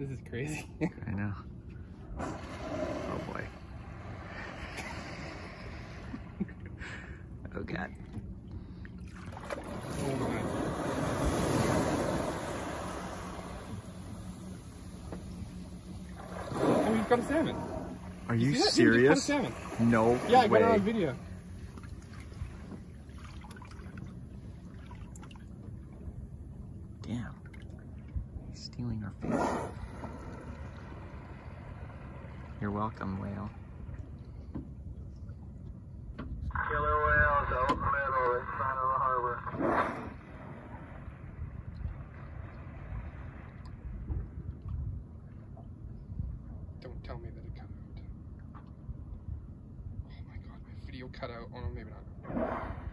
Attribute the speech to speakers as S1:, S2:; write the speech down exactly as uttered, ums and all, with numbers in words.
S1: This is crazy.
S2: I know. Oh boy. Oh god.
S1: Oh my. Oh, we've got a salmon.
S2: Are you,
S1: you
S2: serious?
S1: Yeah, salmon.
S2: No
S1: Yeah, I
S2: way.
S1: got it on video.
S2: Damn. He's stealing our food. You're welcome, whale.
S3: Killer whales out in the middle, in front of the harbor.
S1: Don't tell me that it cut out. Oh my god, my video cut out. Oh no, maybe not.